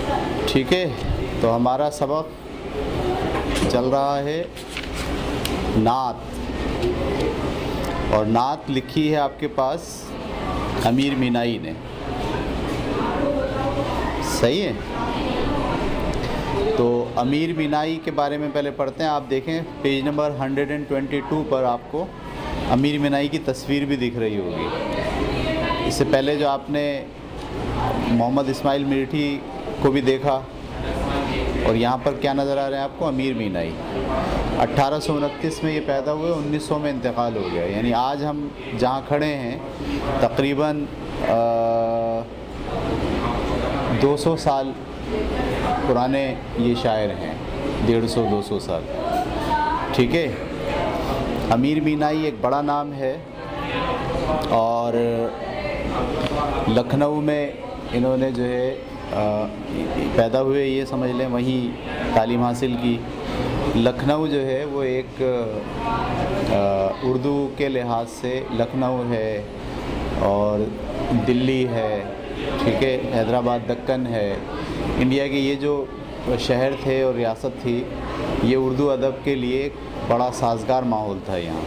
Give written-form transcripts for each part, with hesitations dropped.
ठीक है, तो हमारा सबक चल रहा है नात, और नात लिखी है आपके पास अमीर मीनाई ने। सही है, तो अमीर मीनाई के बारे में पहले पढ़ते हैं। आप देखें पेज नंबर 122 पर आपको अमीर मीनाई की तस्वीर भी दिख रही होगी। इससे पहले जो आपने मोहम्मद इस्माइल मिर्ठी को भी देखा, और यहाँ पर क्या नज़र आ रहे हैं आपको, अमीर मीनाई। 1829 में ये पैदा हुए, 1900 में इंतकाल हो गया। यानी आज हम जहाँ खड़े हैं तकरीबन 200 साल पुराने ये शायर हैं, 150-200 साल। ठीक है, अमीर मीनाई एक बड़ा नाम है, और लखनऊ में इन्होंने जो है पैदा हुए, ये समझ लें, वहीं तालीम हासिल की। लखनऊ जो है वो एक उर्दू के लिहाज से लखनऊ है, और दिल्ली है, ठीक है, हैदराबाद, दक्कन है। इंडिया के ये जो शहर थे और रियासत थी, ये उर्दू अदब के लिए एक बड़ा साजगार माहौल था यहाँ।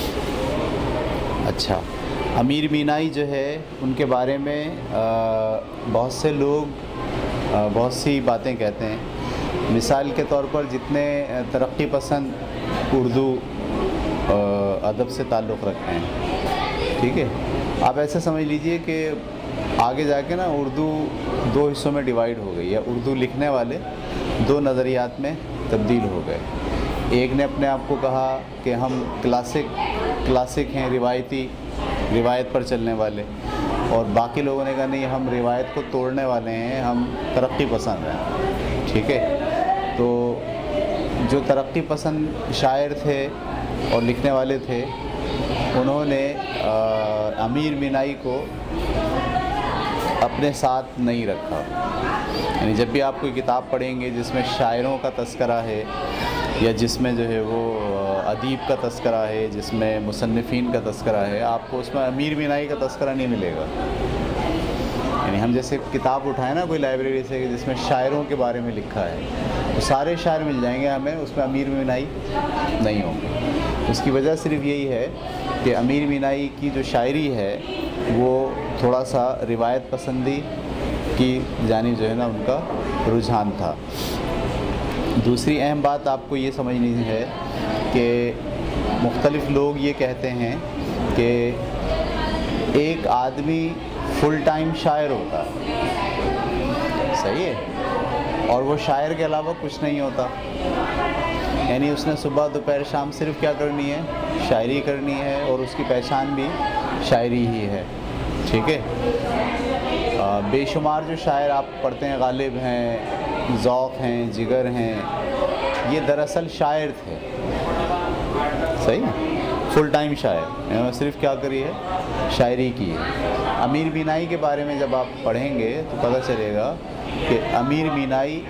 अच्छा, अमीर मीनाई जो है उनके बारे में बहुत से लोग बहुत सी बातें कहते हैं। मिसाल के तौर पर जितने तरक्की पसंद उर्दू अदब से ताल्लुक़ रखते हैं, ठीक है, आप ऐसे समझ लीजिए कि आगे जाके ना उर्दू दो हिस्सों में डिवाइड हो गई, या उर्दू लिखने वाले दो नज़रियात में तब्दील हो गए। एक ने अपने आप को कहा कि हम क्लासिक हैं, रिवायत पर चलने वाले, और बाकी लोगों ने कहा नहीं, हम रिवायत को तोड़ने वाले हैं, हम तरक्की पसंद हैं। ठीक है, तो जो तरक्की पसंद शायर थे और लिखने वाले थे, उन्होंने अमीर मीनाई को अपने साथ नहीं रखा। यानी जब भी आप कोई किताब पढ़ेंगे जिसमें शायरों का तस्करा है, या जिसमें जो है वो अदीब का तस्करा है, जिसमें मुसन्निफ़ीन का तस्करा है, आपको उसमें अमीर मीनाई का तस्करा नहीं मिलेगा। यानी हम जैसे किताब उठाएं ना कोई लाइब्रेरी से जिसमें शायरों के बारे में लिखा है, तो सारे शायर मिल जाएंगे हमें, उसमें अमीर मीनाई नहीं होंगे। उसकी वजह सिर्फ यही है कि अमीर मीनाई की जो शायरी है वो थोड़ा सा रिवायत पसंदी की जानिब जो है ना उनका रुझान था। दूसरी अहम बात आपको ये समझनी है कि मुख्तलिफ़ लोग ये कहते हैं कि एक आदमी फुल टाइम शायर होता है, सही है, और वो शायर के अलावा कुछ नहीं होता। यानी उसने सुबह दोपहर शाम सिर्फ क्या करनी है, शायरी करनी है, और उसकी पहचान भी शायरी ही है। ठीक है, बेशुमार जो शायर आप पढ़ते हैं, गालिब हैं, ज़ौक़ हैं, जिगर हैं, ये दरअसल शायर थे। सही, फुल टाइम शायर, सिर्फ क्या करी है, शायरी की है। अमीर मीनाई के बारे में जब आप पढ़ेंगे तो पता चलेगा कि अमीर मीनाई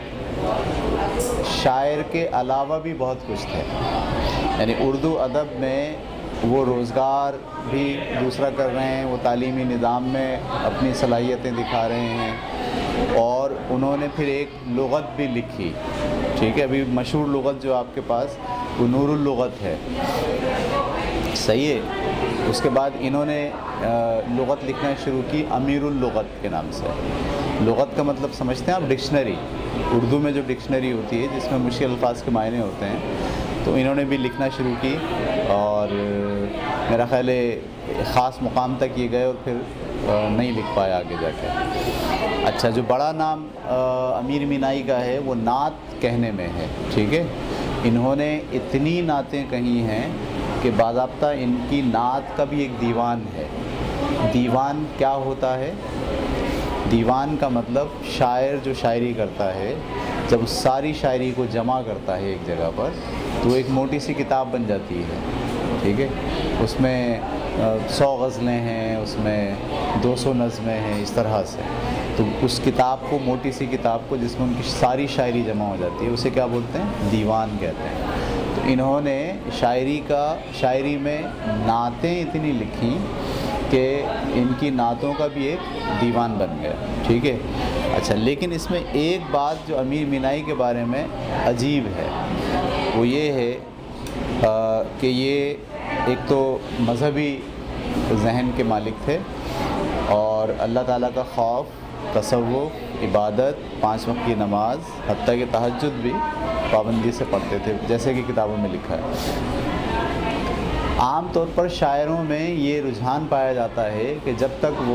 शायर के अलावा भी बहुत कुछ थे। यानी उर्दू अदब में वो रोज़गार भी दूसरा कर रहे हैं, वो तालीमी निज़ाम में अपनी सलाहियतें दिखा रहे हैं, और उन्होंने फिर एक लुग़त भी लिखी। ठीक है, अभी मशहूर लुग़त जो आपके पास वो नूरुल लुग़त है, सही है। उसके बाद इन्होंने लुग़त लिखना शुरू की अमीरुल लुग़त के नाम से। लुग़त का मतलब समझते हैं आप, डिक्शनरी। उर्दू में जो डिक्शनरी होती है जिसमें मुश्किल अल्फाज के मायने होते हैं, तो इन्होंने भी लिखना शुरू की, और मेरा ख़्याल है ख़ास मुकाम तक ये गए, और फिर नहीं लिख पाया आगे जाके। अच्छा, जो बड़ा नाम अमीर मीनाई का है वो नात कहने में है। ठीक है, इन्होंने इतनी नातें कही हैं कि बाज़ाब्ता इनकी नात का भी एक दीवान है। दीवान क्या होता है? दीवान का मतलब शायर जो शायरी करता है, जब सारी शायरी को जमा करता है एक जगह पर, तो एक मोटी सी किताब बन जाती है। ठीक है, उसमें 100 गज़लें हैं, उसमें 200 नज़में हैं, इस तरह से। तो उस किताब को, मोटी सी किताब को जिसमें उनकी सारी शायरी जमा हो जाती है, उसे क्या बोलते हैं? दीवान कहते हैं। तो इन्होंने शायरी में नातें इतनी लिखी कि इनकी नातों का भी एक दीवान बन गया। ठीक है। अच्छा, लेकिन इसमें एक बात जो अमीर मीनाई के बारे में अजीब है वो ये है कि ये एक तो मज़हबी जहन के मालिक थे और अल्लाह ताला का खौफ, तसव्वुफ़, इबादत, 5 वक्त की नमाज, हत्ता कि तहज्जुद भी पाबंदी से पढ़ते थे, जैसे कि किताबों में लिखा है। आम तौर पर शायरों में ये रुझान पाया जाता है कि जब तक वो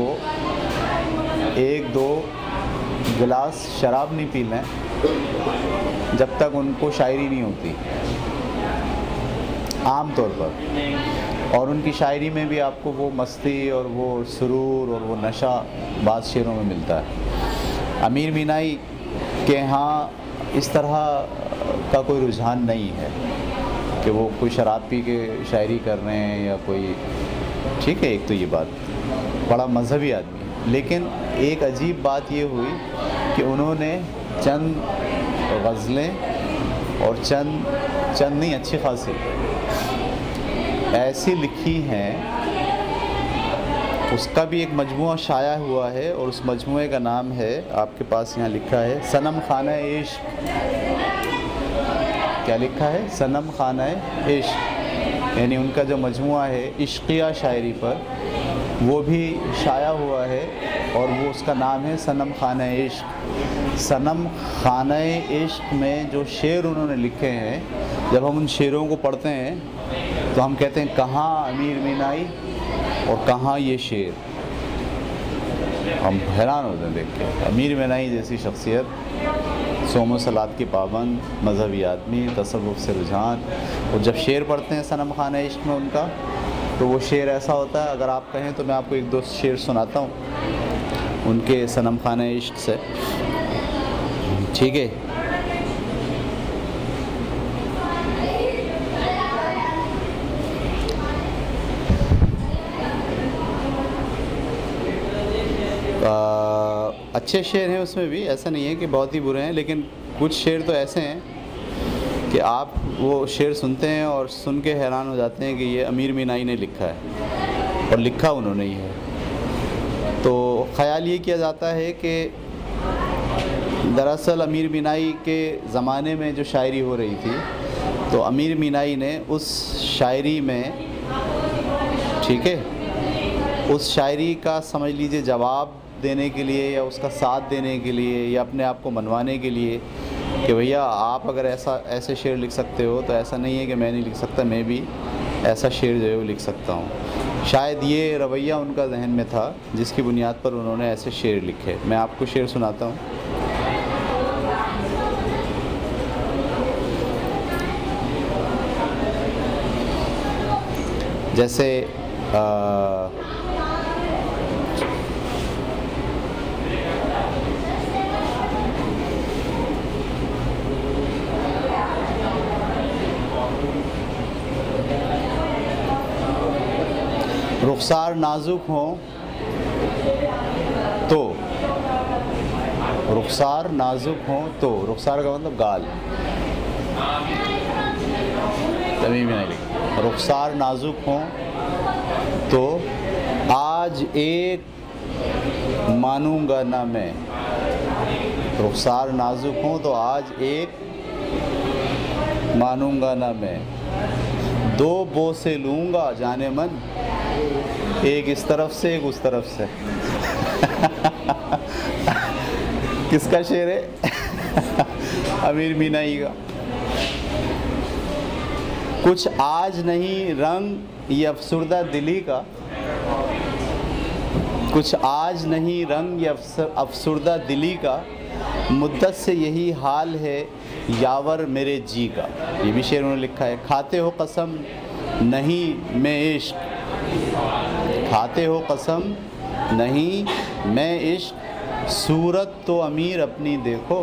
1-2 गिलास शराब नहीं पी लें, जब तक उनको शायरी नहीं होती, आम तौर पर। और उनकी शायरी में भी आपको वो मस्ती और वो सुरूर और वो नशा बाज़ शेरों में मिलता है। अमीर मीनाई के यहाँ इस तरह का कोई रुझान नहीं है कि वो कोई शराब पी के शायरी कर रहे हैं या कोई, ठीक है, एक तो ये बात, बड़ा मजहबी आदमी है। लेकिन एक अजीब बात ये हुई कि उन्होंने चंद गज़लें और चंद नहीं, अच्छी खासी ऐसी लिखी हैं, उसका भी एक मजमुआ शाया हुआ है और उस मजमुए का नाम है, आपके पास यहाँ लिखा है, सनम खाना इश्क। क्या लिखा है? सनम खाना इश्क। यानी उनका जो मजमुआ है इश्किया शायरी पर, वो भी शाया हुआ है और वो उसका नाम है सनम खाना इश्क। सनम खाना इश्क में जो शेर उन्होंने लिखे हैं, जब हम उन शेरों को पढ़ते हैं तो हम कहते हैं कहाँ अमीर मीनाई और कहाँ ये शेर। हम हैरान होते हैं देख के। अमीर मीनाई जैसी शख्सियत, सोम सलात की पाबंद, मजहबी आदमी, तसव्वुफ़ से रुझान, और जब शेर पढ़ते हैं सनम खाना इश्क में उनका, तो वो शेर ऐसा होता है, अगर आप कहें तो मैं आपको 1-2 शेर सुनाता हूँ उनके सनम खाना इश्क से, ठीक है। अच्छे शेर हैं उसमें भी, ऐसा नहीं है कि बहुत ही बुरे हैं, लेकिन कुछ शेर तो ऐसे हैं कि आप वो शेर सुनते हैं और सुन के हैरान हो जाते हैं कि ये अमीर मीनाई ने लिखा है और लिखा उन्होंने ही है। तो ख़याल ये किया जाता है कि दरअसल अमीर मीनाई के ज़माने में जो शायरी हो रही थी, तो अमीर मीनाई ने उस शायरी में, ठीक है, उस शायरी का समझ लीजिए जवाब देने के लिए या उसका साथ देने के लिए या अपने आप को मनवाने के लिए कि भैया आप अगर ऐसे शेर लिख सकते हो तो ऐसा नहीं है कि मैं नहीं लिख सकता, मैं भी ऐसा शेर जो है वो लिख सकता हूँ। शायद ये रवैया उनका जहन में था जिसकी बुनियाद पर उन्होंने ऐसे शेर लिखे। मैं आपको शेर सुनाता हूँ। जैसे रुखसार नाजुक हो तो, रुखसार नाजुक हो तो, रुखसार का मतलब गाल, तभी भी नहीं लिखा। रुखसार नाजुक हो तो आज एक मानूंगा ना मैं, रुखसार नाजुक हो तो आज एक मानूंगा ना मैं, 2 बोसे लूँगा जाने मन, एक इस तरफ से एक उस तरफ से। किसका शेर है? अमीर मीनाई का। कुछ आज नहीं रंग ये अफसुर्दा दिली का, कुछ आज नहीं रंग ये अफसुर्दा दिली का, मुद्दत से यही हाल है यावर मेरे जी का। ये भी शेर उन्होंने लिखा है। खाते हो कसम नहीं मैं इश्क, खाते हो कसम नहीं मैं इश्क, सूरत तो अमीर अपनी देखो।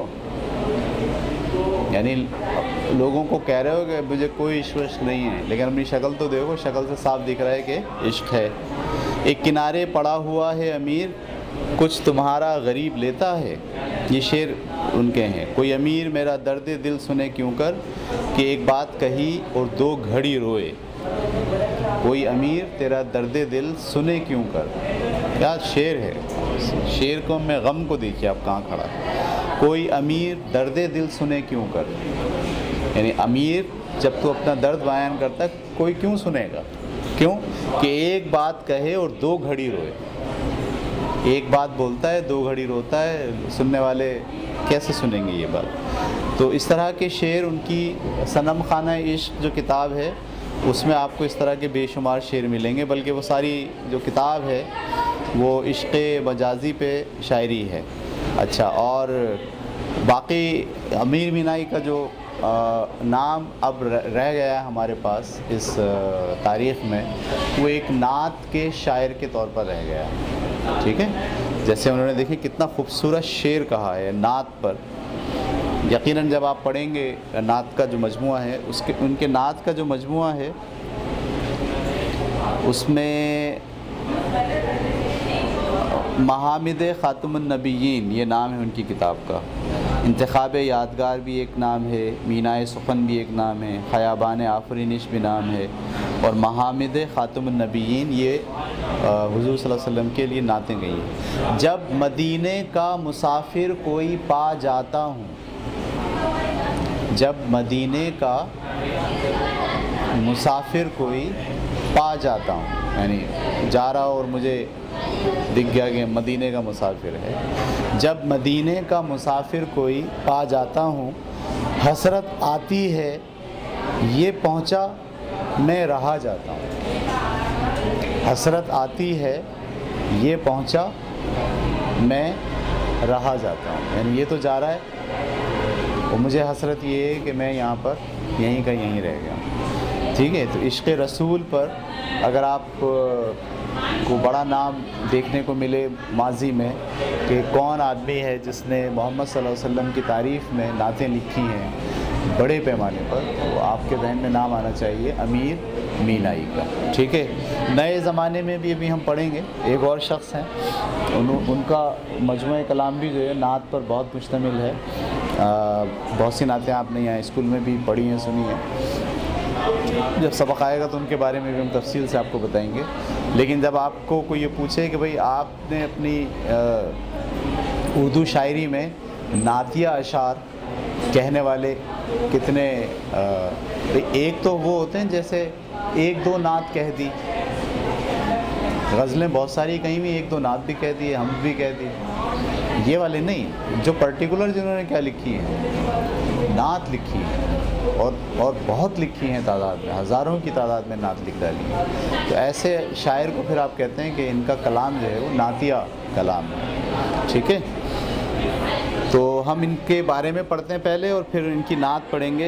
यानी लोगों को कह रहे हो कि मुझे कोई इश्क नहीं है, लेकिन अपनी शक्ल तो देखो, शक्ल से साफ दिख रहा है कि इश्क है। एक किनारे पड़ा हुआ है अमीर, कुछ तुम्हारा गरीब लेता है। ये शेर उनके हैं। कोई अमीर मेरा दर्द दिल सुने क्यों कर, कि एक बात कही और 2 घड़ी रोए। कोई अमीर तेरा दर्द दिल सुने क्यों कर। क्या शेर है, शेर को मैं गम को देखिए आप कहाँ खड़ा है। कोई अमीर दर्द दिल सुने क्यों कर, यानी अमीर जब तू अपना दर्द बयान करता है कोई क्यों सुनेगा, क्यों कि एक बात कहे और 2 घड़ी रोए। एक बात बोलता है 2 घड़ी रोता है, सुनने वाले कैसे सुनेंगे ये बात। तो इस तरह के शेर, उनकी सनम खाना इश्क जो किताब है उसमें आपको इस तरह के बेशुमार शेर मिलेंगे, बल्कि वो सारी जो किताब है वो इश्क़ मजाजी पे शायरी है। अच्छा, और बाकी अमीर मीनाई का जो नाम अब रह गया है हमारे पास इस तारीख़ में, वो एक नात के शायर के तौर पर रह गया है। ठीक है, जैसे उन्होंने देखिए कितना खूबसूरत शेर कहा है नात पर। यकीनन जब आप पढ़ेंगे नात का जो मजमुआ है, उनके नात का जो मजमुआ है उसमें महामिद ख़ातमुन नबिय्यीन ये नाम है उनकी किताब का। इंतखाब यादगार भी एक नाम है, मीनाए सुखन भी एक नाम है, खयाबान आफरीनिश भी नाम है, और महामिद ख़ातमुन नबिय्यीन ये हुज़ूर सल्लल्लाहु अलैहि वसल्लम के लिए नातें गई हैं। जब मदीने का मुसाफिर कोई पा जाता हूँ, जब मदीने का मुसाफिर कोई पा जाता हूँ, यानी जा रहा और मुझे दिख गया कि मदीने का मुसाफिर है। जब मदीने का मुसाफिर कोई पा जाता हूँ, हसरत आती है ये पहुँचा मैं रहा जाता हूँ। हसरत आती है ये पहुँचा मैं रहा जाता हूँ, यानी ये तो जा रहा है और मुझे हसरत ये है कि मैं यहाँ पर यहीं का यहीं रह गया। ठीक है, तो इश्क़ रसूल पर अगर आप को बड़ा नाम देखने को मिले माजी में कि कौन आदमी है जिसने मोहम्मद सल्लल्लाहु अलैहि वसल्लम की तारीफ़ में नातें लिखी हैं बड़े पैमाने पर, तो आपके जहन में नाम आना चाहिए अमीर मीनाई का। ठीक है, नए ज़माने में भी अभी हम पढ़ेंगे एक और शख्स हैं, उनका मजमूआ कलाम भी जो है नात पर बहुत मुश्तमिल है। बहुत सी नातें आपने यहाँ स्कूल में भी पढ़ी हैं, सुनी हैं। जब सबक आएगा तो उनके बारे में भी हम तफसील से आपको बताएंगे। लेकिन जब आपको कोई ये पूछे कि भाई आपने अपनी उर्दू शायरी में नातिया अशार कहने वाले कितने, एक तो वो होते हैं जैसे 1-2 नात कह दी, गज़लें बहुत सारी कहीं भी 1-2 नात भी कह दी, हम भी कह दी, ये वाले नहीं। जो पर्टिकुलर जिन्होंने क्या लिखी है, नात लिखी है और बहुत लिखी हैं, तादाद में हज़ारों की तादाद में नात लिख डाली है, तो ऐसे शायर को फिर आप कहते हैं कि इनका कलाम जो है वो नातिया कलाम है। ठीक है, तो हम इनके बारे में पढ़ते हैं पहले और फिर इनकी नात पढ़ेंगे।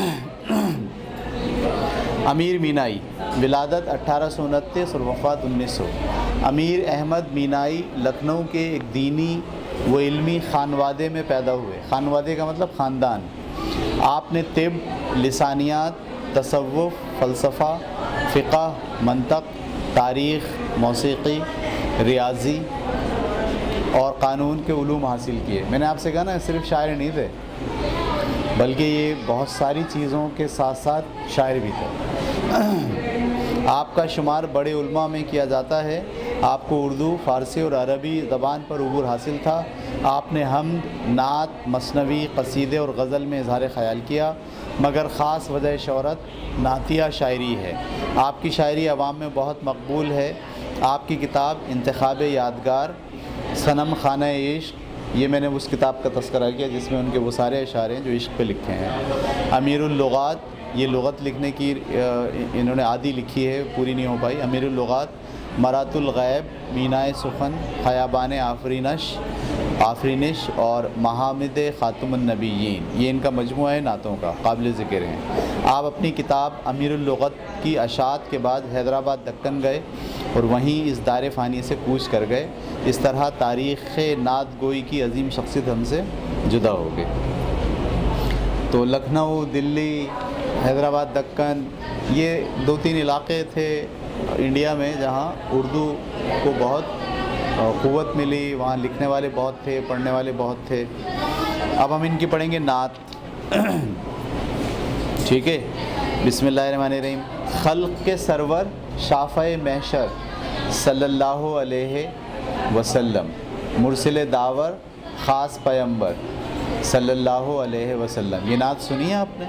अमीर मीनाई, विलादत 1829 और वफ़ात 1900। अमीर अहमद मीनाई लखनऊ के एक दीनी व इल्मी खानवादे में पैदा हुए। खानवादे का मतलब ख़ानदान। आपने तिब, लिसानियात, तसव्वुफ़, फ़लसफ़ा, फ़िक़्ह, मंतक़, तारीख़, मौसीक़ी, रियाज़ी और क़ानून के उलूम हासिल किए। मैंने आपसे कहा ना सिर्फ़ शायर नहीं थे, बल्कि ये बहुत सारी चीज़ों के साथ साथ शायर भी थे। आपका शुमार बड़े उलमा में किया जाता है। आपको उर्दू, फ़ारसी और अरबी ज़बान पर उबूर हासिल था। आपने हम्द, नात, मसनवी, क़सीदे और गज़ल में इज़हार ख़याल किया, मगर ख़ास वजह शोहरत नातिया शायरी है। आपकी शायरी अवाम में बहुत मकबूल है। आपकी किताब इंतखाब यादगार, सनम खाना इश्क, ये मैंने उस किताब का तज़किरा किया जिसमें उनके वो सारे इशारे हैं जो इश्क पे लिखे हैं। अमीरुल लुग़ात, ये लुग़त लिखने की इन्होंने आधी लिखी है, पूरी नहीं हो पाई। अमीरुल लुग़ात, मरातुल गैब, मीनाए सुखन, खयाबान आफरीनिश और महामिद ख़ातमुन नबिय्यीन, ये इनका मजमुआ है नातों का, काबिल ज़िक्र हैं। आप अपनी किताब अमीरुल लुग़त की अशात के बाद हैदराबाद दक्कन गए और वहीं इस दायरे फ़ानी से कूच कर गए। इस तरह तारीख़ नात गोई की अजीम शख्सियत हमसे जुदा हो गई। तो लखनऊ, दिल्ली, हैदराबाद, दक्कन, ये 2-3 इलाक़े थे इंडिया में जहाँ उर्दू को बहुत क़ुव्वत मिली, वहाँ लिखने वाले बहुत थे, पढ़ने वाले बहुत थे। अब हम इनकी पढ़ेंगे नात। ठीक है, बिस्मिल्लाहिर्रहमानिर्रहीम। खल्क़ के सरवर शाफ़े महशर सल्लल्लाहु अलैहि वसल्लम, मुरसिल दावर ख़ास पैगंबर सल्लल्लाहु अलैहि वसल्लम। ये नात सुनी है आपने?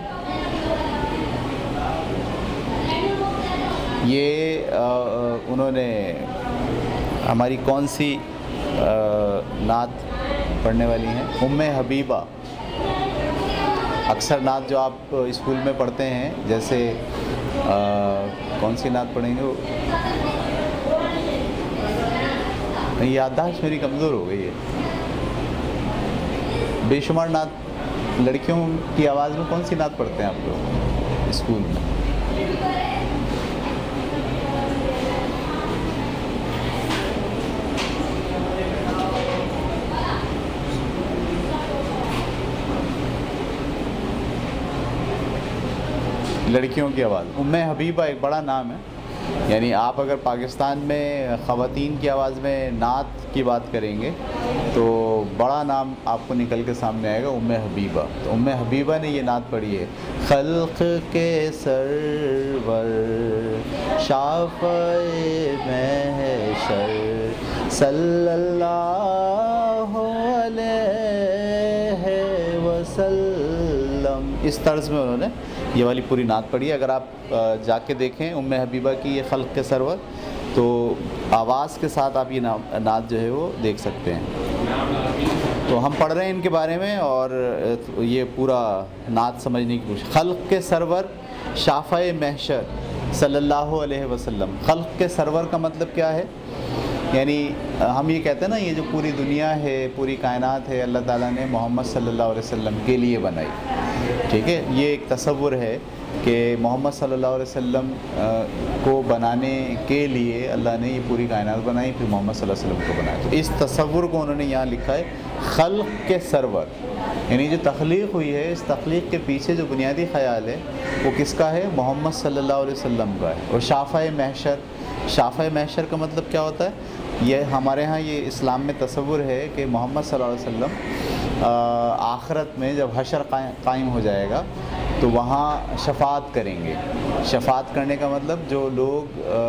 ये उन्होंने हमारी कौन सी नात पढ़ने वाली हैं? उम्मे हबीबा। अक्सर नात जो आप स्कूल में पढ़ते हैं, जैसे कौन सी नात पढ़ेंगे वो, याददाश्त मेरी कमज़ोर हो गई है। बेशुमार नात, लड़कियों की आवाज़ में कौन सी नात पढ़ते हैं आप लोग स्कूल में? लड़कियों की आवाज़। उम्मे हबीबा एक बड़ा नाम है, यानी आप अगर पाकिस्तान में ख़वातीन की आवाज़ में नात की बात करेंगे तो बड़ा नाम आपको निकल के सामने आएगा, उम्मे हबीबा। तो उम्मे हबीबा ने ये नात पढ़ी है, खल्क़ के सरवर शाफ़े महशर सल्लल्लाहु अलैहि वसल्लम, इस तर्ज़ में उन्होंने ये वाली पूरी नात पढ़ी है। अगर आप जाके देखें उम्मे हबीबा की ये खल्क़ के सरवर, तो आवाज़ के साथ आप ये नात जो है वो देख सकते हैं। तो हम पढ़ रहे हैं इनके बारे में और ये पूरा नात समझने की कोशिश। खल्क़ के सरवर शाफ़े महशर सल्लल्लाहु अलैहि वसल्लम। खल्क़ के सरवर का मतलब क्या है? यानी हम ये कहते हैं ना, ये जो पूरी दुनिया है, पूरी कायनात है, अल्लाह ताला ने मोहम्मद सल्लल्लाहु अलैहि वसल्लम के लिए बनाई। ठीक है, ये एक तसव्वुर है कि मोहम्मद सल्लल्लाहु अलैहि वसल्लम को बनाने के लिए अल्लाह ने ये पूरी कायनात बनाई, फिर मोहम्मद सल्लल्लाहु अलैहि वसल्लम को बनाया। तो इस तसव्वुर को उन्होंने यहाँ लिखा है खल्क़ के सरवर, यानी जो तख्लीक़ हुई है, इस तख्लीक़ के पीछे जो बुनियादी ख़याल है वो किसका है? मोहम्मद सल्लल्लाहु अलैहि वसल्लम का है। और शाफ़े महशर, शाफ़े महशर का मतलब क्या होता है? ये हमारे यहाँ ये इस्लाम में तसव्वुर है कि मोहम्मद सल्लल्लाहु अलैहि वसल्लम आखिरत में जब हशर कायम हो जाएगा तो वहाँ शफ़ाअत करेंगे। शफ़ाअत करने का मतलब जो लोग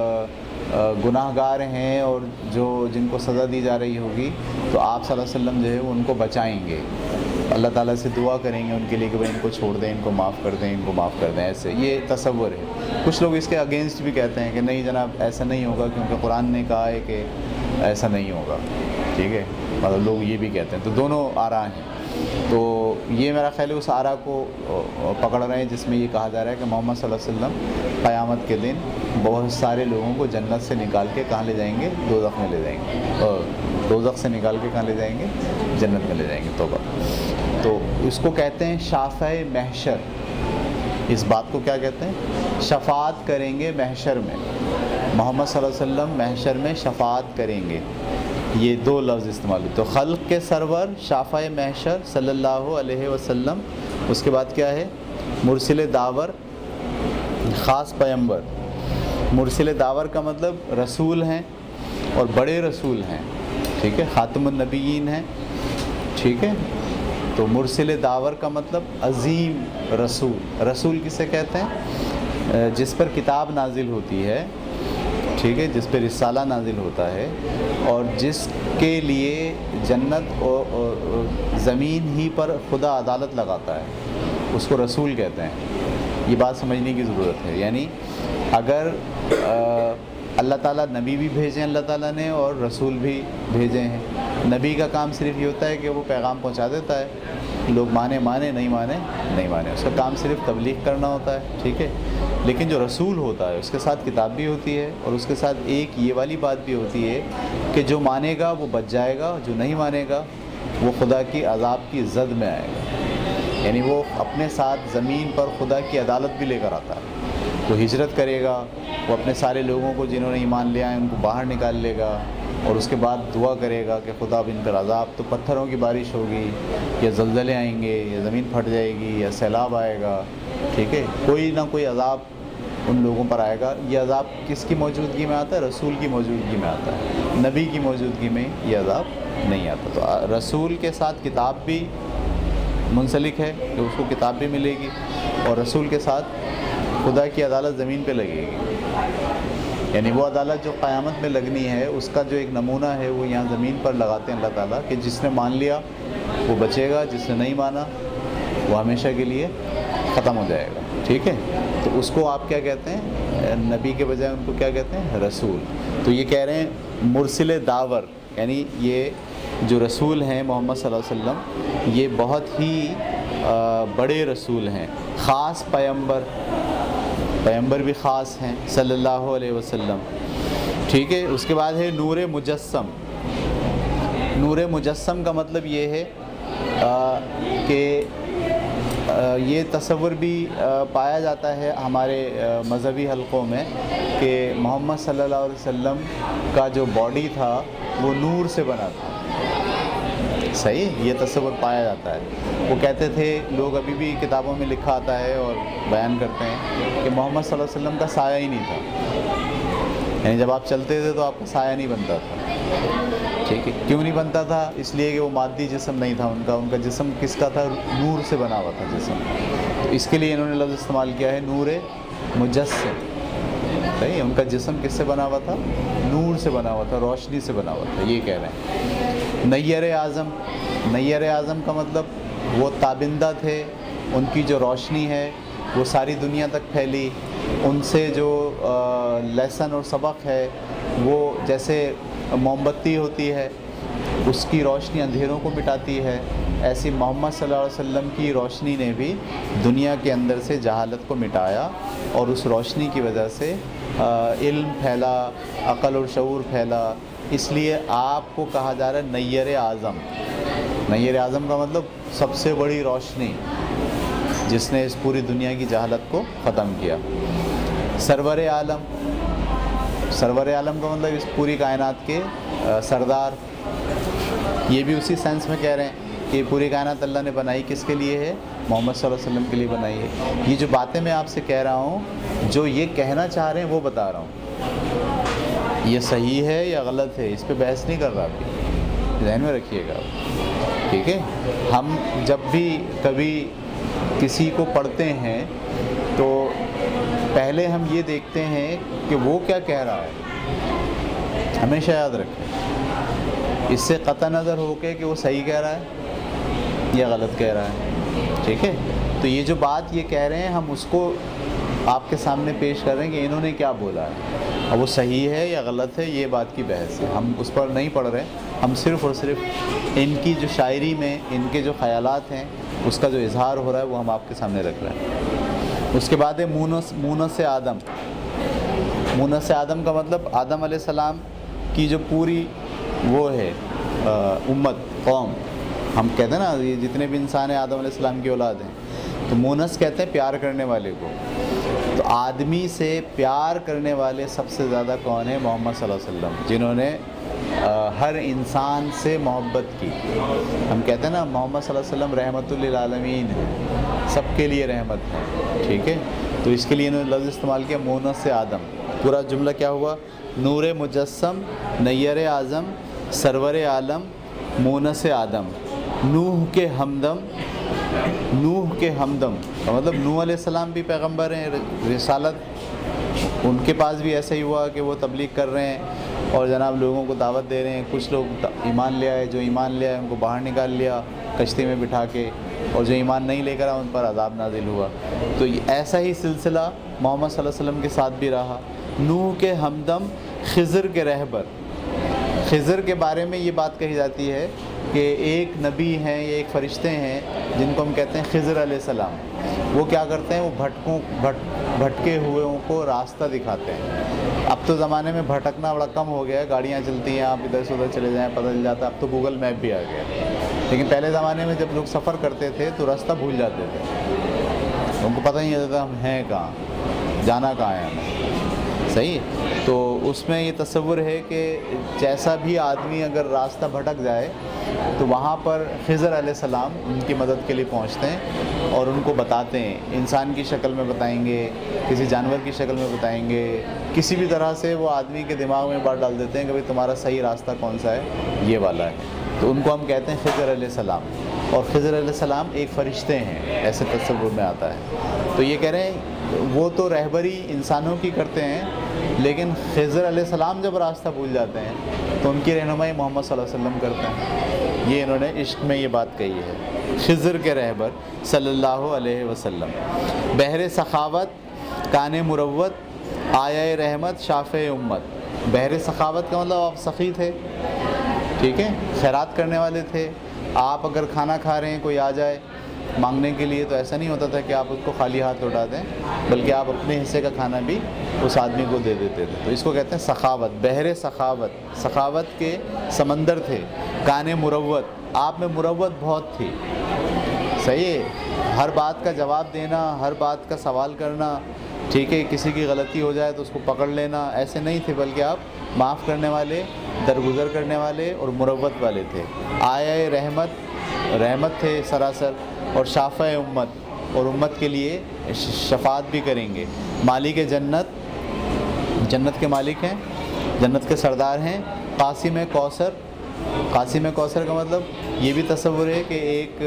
गुनाहगार हैं और जिनको सज़ा दी जा रही होगी, तो आप सल्लल्लाहु अलैहि वसल्लम जो है वो उनको बचाएंगे, अल्लाह ताला से दुआ करेंगे उनके लिए कि भाई इनको छोड़ दें, इनको माफ़ कर दें, इनको माफ़ कर दें। ऐसे ये तसव्वुर है। कुछ लोग इसके अगेंस्ट भी कहते हैं कि नहीं जनाब ऐसा नहीं होगा, क्योंकि कुरान ने कहा है कि ऐसा नहीं होगा। ठीक है, मतलब लोग ये भी कहते हैं। तो दोनों आरा हैं। तो ये मेरा ख्याल है उस आरा को पकड़ रहे हैं जिसमें ये कहा जा रहा है कि मोहम्मद सल्लल्लाहु अलैहि वसल्लम क़यामत के दिन बहुत सारे लोगों को जन्नत से निकाल के कहाँ ले जाएंगे? दोज़ख में ले जाएंगे। और दोज़ख से निकाल के कहाँ ले जाएंगे? जन्नत में ले जाएंगे। तौबा। तो इसको कहते हैं शाफ़े महशर। इस बात को क्या कहते हैं? शफ़ाअत करेंगे महशर में, मोहम्मद सल्लल्लाहु अलैहि वसल्लम महशर में शफ़ाअत करेंगे। ये दो लफ्ज़ इस्तेमाल हुए। तो खल्क़ के सरवर शाफ़े महशर सल्लल्लाहु अलैहि वसल्लम, उसके बाद क्या है? मुरसिल दावर ख़ास पैगंबर। मुरसिल दावर का मतलब रसूल हैं और बड़े रसूल हैं। ठीक है, ख़ातमुन नबिय्यीन हैं। ठीक है, तो मुरसिल दावर का मतलब अज़ीम रसूल। रसूल किसे कहते हैं? जिस पर किताब नाजिल होती है, ठीक है, जिस पर रिसाला नाजिल होता है और जिसके लिए जन्नत और ज़मीन ही पर खुदा अदालत लगाता है, उसको रसूल कहते हैं। ये बात समझने की ज़रूरत है। यानी अगर अल्लाह ताला नबी भी भेजे हैं अल्लाह ताला ने और रसूल भी भेजे हैं। नबी का काम सिर्फ ये होता है कि वो पैगाम पहुंचा देता है, लोग माने माने, नहीं माने नहीं माने, उसका काम सिर्फ तबलीग करना होता है। ठीक है, लेकिन जो रसूल होता है उसके साथ किताब भी होती है और उसके साथ एक ये वाली बात भी होती है कि जो मानेगा वो बच जाएगा, जो नहीं मानेगा वो खुदा की अज़ाब की ज़द में आएगा। यानी वो अपने साथ ज़मीन पर खुदा की अदालत भी लेकर आता है। वो हिजरत करेगा, वो अपने सारे लोगों को जिन्होंने ईमान ले आए उनको बाहर निकाल लेगा और उसके बाद दुआ करेगा कि खुदा अब इन पर अज़ाब, तो पत्थरों की बारिश होगी या ज़लज़ले आएंगे या ज़मीन फट जाएगी या सैलाब आएगा। ठीक है, कोई ना कोई अज़ाब उन लोगों पर आएगा। ये अज़ाब किसकी मौजूदगी में आता है? रसूल की मौजूदगी में आता है। नबी की मौजूदगी में ये अज़ाब नहीं आता। तो रसूल के साथ किताब भी मुंसलिक है, तो उसको किताब भी मिलेगी और रसूल के साथ खुदा की अदालत ज़मीन पे लगेगी। यानी वो अदालत जो क़यामत में लगनी है उसका जो एक नमूना है वो यहाँ ज़मीन पर लगाते हैं अल्लाह ताला कि जिसने मान लिया वो बचेगा, जिसने नहीं माना वो हमेशा के लिए ख़त्म हो जाएगा। ठीक है, तो उसको आप क्या कहते हैं? नबी के बजाय उनको क्या कहते हैं? रसूल। तो ये कह रहे हैं मुरसिल दावर, यानी ये जो रसूल हैं मोहम्मद सल्लल्लाहु अलैहि वसल्लम, ये बहुत ही बड़े रसूल हैं, ख़ास पैगंबर भी ख़ास हैं सल्लल्लाहु अलैहि वसल्लम। ठीक है, उसके बाद है नूर मुजस्सम। नूर मुजस्सम का मतलब ये है कि ये तसव्वुर भी पाया जाता है हमारे मज़हबी हलक़ों में कि मोहम्मद सल्लल्लाहु अलैहि वसल्लम का जो बॉडी था वो नूर से बना था। सही, ये तसव्वुर पाया जाता है। वो कहते थे, लोग अभी भी किताबों में लिखा आता है और बयान करते हैं कि मोहम्मद सल्लल्लाहु अलैहि वसल्लम का साया ही नहीं था, यानी जब आप चलते थे तो आपका साया नहीं बनता था। ठीक है, क्यों नहीं बनता था? इसलिए कि वो मादी जिस्म नहीं था उनका जिस्म किसका था? नूर से बना हुआ था जिस्म। तो इसके लिए इन्होंने लफ्ज़ इस्तेमाल किया है नूर मुजस्सिम। सही है, उनका जिस्म किससे बना हुआ था? नूर से बना हुआ था, रोशनी से बना हुआ था, ये कह रहे हैं। नैयर आज़म, नैयर आज़म का मतलब वो ताबिंदा थे, उनकी जो रोशनी है वो सारी दुनिया तक फैली, उनसे जो लेसन और सबक है वो जैसे मोमबत्ती होती है, उसकी रोशनी अंधेरों को मिटाती है, ऐसी मोहम्मद सल्लल्लाहु अलैहि वसल्लम की रोशनी ने भी दुनिया के अंदर से जहालत को मिटाया और उस रोशनी की वजह से इल्म फैला, अक़ल और शऊर फैला। इसलिए आपको कहा जा रहा है नैयर आज़म। नैयर आज़म का मतलब सबसे बड़ी रोशनी, जिसने इस पूरी दुनिया की जहालत को ख़त्म किया। सरवर आलम, सरवर आलम का मतलब इस पूरी कायनात के सरदार। ये भी उसी सेंस में कह रहे हैं कि पूरी कायनात अल्लाह ने बनाई किसके लिए है? मोहम्मद सल्लल्लाहु अलैहि वसल्लम के लिए बनाई है। ये जो बातें मैं आपसे कह रहा हूँ, जो ये कहना चाह रहे हैं वो बता रहा हूँ। ये सही है या गलत है, इस पे बहस नहीं कर रहा अभी, ध्यान में रखिएगा। ठीक है, हम जब भी कभी किसी को पढ़ते हैं तो पहले हम ये देखते हैं कि वो क्या कह रहा है, हमेशा याद रखें। इससे क़तई नज़र हो के कि वो सही कह रहा है या गलत कह रहा है। ठीक है, तो ये जो बात ये कह रहे हैं हम उसको आपके सामने पेश कर रहे हैं कि इन्होंने क्या बोला है, अब वो सही है या गलत है, ये बात की बहस है। हम उस पर नहीं पढ़ रहे, हम सिर्फ़ और सिर्फ इनकी जो शायरी में इनके जो ख़यालात हैं उसका जो इजहार हो रहा है वो हम आपके सामने रख रहे हैं। उसके बाद है मूनस आदम। मूनस आदम का मतलब आदम अलैहिस्सलाम की जो पूरी वो है उम्मत, कौम, हम कहते हैं ना ये जितने भी इंसान हैं आदम अलैहिस्सलाम की औलाद हैं। तो मूनस कहते हैं प्यार करने वाले को। तो आदमी से प्यार करने वाले सबसे ज़्यादा कौन है? मोहम्मद सल्लल्लाहु अलैहि वसल्लम, जिन्होंने हर इंसान से मोहब्बत की। हम कहते हैं ना मोहम्मद सल्लल्लाहु अलैहि वसल्लम रहमतुल लिल आलमीन है, सबके लिए रहमत है। ठीक है, तो इसके लिए इन्होंने लफ्ज़ इस्तेमाल किया मूनस आदम। पूरा जुमला क्या हुआ? नूर मुजस्सम, नैयर आज़म, सरवर आलम, मूनस आदम, नूह के हमदम। नूह के हमदम का मतलब नूह अलैहिस्सलाम भी पैगंबर हैं, रिसालत उनके पास भी ऐसा ही हुआ कि वो तबलीग कर रहे हैं और जनाब लोगों को दावत दे रहे हैं। कुछ लोग ईमान ले आए, जो ईमान ले आए उनको बाहर निकाल लिया कश्ती में बिठा के, और जो ईमान नहीं लेकर आए उन पर अज़ाब नाजिल हुआ। तो ऐसा ही सिलसिला मोहम्मद सल्लल्लाहु अलैहि वसल्लम के साथ भी रहा। नूह के हमदम, खिज़र के रहबर। खिज़र के बारे में ये बात कही जाती है कि एक नबी हैं, ये एक फ़रिश्ते हैं जिनको हम कहते हैं खिज़र अलैहिस्सलाम। वो क्या करते हैं? वो भटके हुए को रास्ता दिखाते हैं। अब तो ज़माने में भटकना बड़ा कम हो गया है, गाड़ियाँ चलती हैं, आप इधर से उधर चले जाएँ पता चल जाता है। अब तो गूगल मैप भी आ गया। लेकिन पहले ज़माने में जब लोग सफ़र करते थे तो रास्ता भूल जाते थे, उनको पता ही नहीं चलता हम हैं कहाँ, जाना कहाँ है हमें। सही, तो उसमें ये तस्वुर है कि जैसा भी आदमी अगर रास्ता भटक जाए तो वहाँ पर खिज़र अलैहिस्सलाम उनकी मदद के लिए पहुँचते हैं और उनको बताते हैं। इंसान की शक्ल में बताएंगे, किसी जानवर की शक्ल में बताएंगे, किसी भी तरह से वो आदमी के दिमाग में बात डाल देते हैं कि भाई तुम्हारा सही रास्ता कौन सा है, ये वाला है। तो उनको हम कहते हैं खिज़र अलैहिस्सलाम। और खिज़र अलैहिस्सलाम एक फ़रिश्ते हैं, ऐसे तस्वुर में आता है। तो ये कह रहे हैं वो तो रहबरी इंसानों की करते हैं, लेकिन खिज़र अलैहिस्सलाम जब रास्ता भूल जाते हैं तो उनकी रहनुमाई मोहम्मद सल्लल्लाहु अलैहि वसल्लम करते हैं। ये इन्होंने इश्क में ये बात कही है, खिज़र के रहबर सल्लल्लाहु अलैहि वसल्लम। बहरे सखावत काने मुरव्वत आया रहमत शाफ़े उम्मत। बहरे सखावत का मतलब आप सखी थे, ठीक है, खैरात करने वाले थे। आप अगर खाना खा रहे हैं, कोई आ जाए मांगने के लिए, तो ऐसा नहीं होता था कि आप उसको खाली हाथ लौटा दें, बल्कि आप अपने हिस्से का खाना भी उस आदमी को दे देते थे। तो इसको कहते हैं सखावत। बहरे सखावत, सखावत के समंदर थे। काने मुरव्वत, आप में मुरव्वत बहुत थी, सही है, हर बात का जवाब देना, हर बात का सवाल करना, ठीक है, किसी की गलती हो जाए तो उसको पकड़ लेना, ऐसे नहीं थे, बल्कि आप माफ़ करने वाले, दरगुजर करने वाले और मुरव्वत वाले थे। आया रहमत, रहमत थे सरासर, और शाफ़ा उम्मत, और उम्मत के लिए शफात भी करेंगे। मालिक जन्नत, जन्नत के मालिक हैं, जन्नत के सरदार हैं। कासिम कौसर, कासिम कौसर का मतलब ये भी तस्वुर है कि एक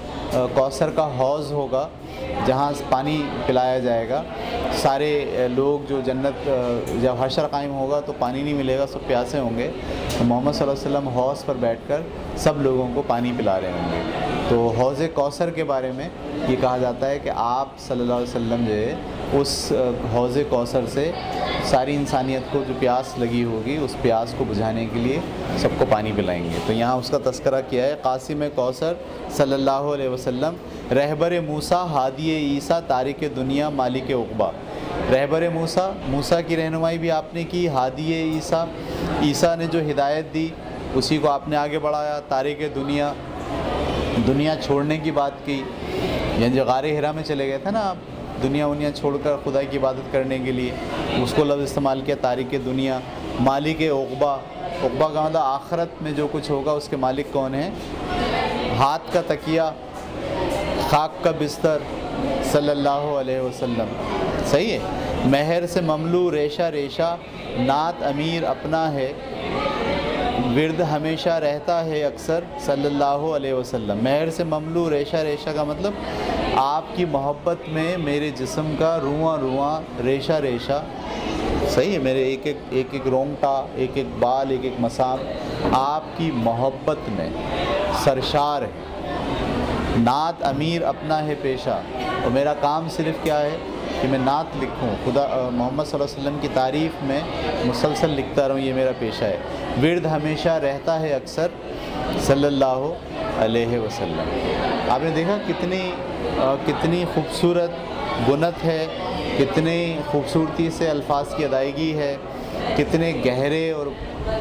कौसर का हौज़ होगा जहाँ पानी पिलाया जाएगा। सारे लोग जो जन्नत, जब हशर कायम होगा तो पानी नहीं मिलेगा, सब प्यासे होंगे, तो मोहम्मद सल्लल्लाहु अलैहि वसल्लम हौज़ पर बैठकर सब लोगों को पानी पिला रहे होंगे। तो हौज़ कौसर के बारे में ये कहा जाता है कि आप सल्लल्लाहु अलैहि वसल्लम जो है उस हौज़ कौसर से सारी इंसानियत को जो प्यास लगी होगी उस प्यास को बुझाने के लिए सबको पानी पिलाएंगे। तो यहाँ उसका तस्करा किया है। कासिम कौसर सल्लल्लाहु अलैहि वसल्लम, रहबर मूसा हादी ईसा तारिक दुनिया मालिक उक़बा। रहबर मूसा, मूसा की रहनुमाई भी आपने की। हादी ईसा, ईसा ने जो हिदायत दी उसी को आपने आगे बढ़ाया। तारिक दुनिया, दुनिया छोड़ने की बात की, यानी जो गारे हिरा में चले गए थे ना आप, दुनिया उनिया छोड़कर खुदा की इबादत करने के लिए, उसको लफ्ज़ इस्तेमाल किया तारिक दुनिया। मालिक उक़बा, उक़बा का मतलब आखिरत में जो कुछ होगा उसके मालिक कौन है। हाथ का तकिया, खाक का बिस्तर सल्लल्लाहु अलैहि वसल्लम, सही है। महर से ममलू रेशा रेशा, नात अमीर अपना है, विर्द हमेशा रहता है अक्सर सल्लल्लाहु अलैहि वसल्लम। महर से ममलू रेशा रेशा का मतलब आपकी मोहब्बत में मेरे जिस्म का रुआं रुआं, रेशा रेशा, सही है, मेरे एक एक रोंगटा, एक एक बाल, एक एक मसाम आपकी मोहब्बत में सरशार है। नात अमीर अपना है पेशा, और मेरा काम सिर्फ़ क्या है कि मैं नात लिखूं, खुदा मोहम्मद सल्लल्लाहु अलैहि वसल्लम की तारीफ़ में मुसलसल लिखता रहूं, ये मेरा पेशा है। विर्द हमेशा रहता है अक्सर सल्लल्लाहु अलैहि वसल्लम। आपने देखा कितनी खूबसूरत गुनत है, कितनी खूबसूरती से अल्फाज की अदायगी है, कितने गहरे और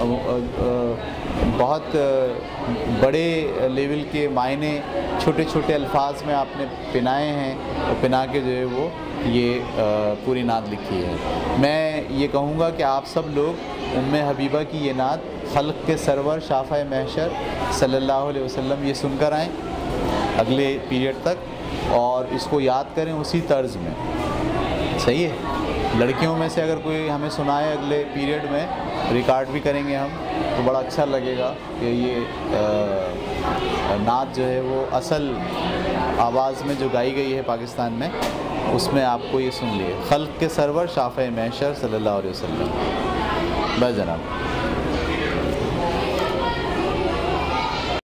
बहुत बड़े लेवल के मायने छोटे छोटे अल्फाज में आपने पिनाए हैं, और पिना के जो है वो ये पूरी नात लिखी है। मैं ये कहूँगा कि आप सब लोग उम्मे हबीबा की ये नात खल्क़ के सरवर शाफ़ा महशर सल्लल्लाहु अलैहि वसल्लम ये सुनकर आएँ अगले पीरियड तक, और इसको याद करें उसी तर्ज में, सही है। लड़कियों में से अगर कोई हमें सुनाए अगले पीरियड में, रिकॉर्ड भी करेंगे हम, तो बड़ा अच्छा लगेगा कि ये नात जो है वो असल आवाज़ में जो गाई गई है पाकिस्तान में, उसमें आपको ये सुन लिए। खल्क़ के सरवर शाफ़ा महशर सल्लल्लाहु अलैहि वसल्लम। बस जनाब।